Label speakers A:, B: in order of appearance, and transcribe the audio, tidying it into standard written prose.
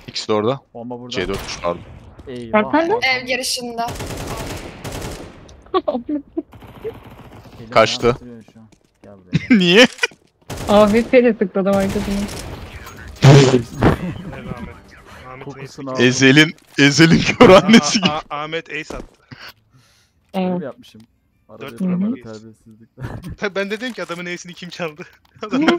A: İkisi de orada.
B: Bomba burada.
A: C4'müş pardon.
B: Eyvah.
C: Nerede?
D: Ev girişinde.
B: Elim
A: Kaçtı.
B: ayağım titriyor şu an. Gel buraya.
A: Niye?
C: AWP ile tıkladım arkasına.
E: Evet Ahmet. Ahmet
B: Kokusunu
E: Ace.
B: aldım.
A: Ezel'in kör annesi gibi.
E: Ahmet Ace attı.
B: Öyle
C: Evet.
B: mi yapmışım? Arada
E: Dört
B: yapılan
E: numara
B: böyle
E: Ace.
B: terbiyesizlikler.
E: Ben de dedim ki adamın Ace'ini kim çaldı? Adam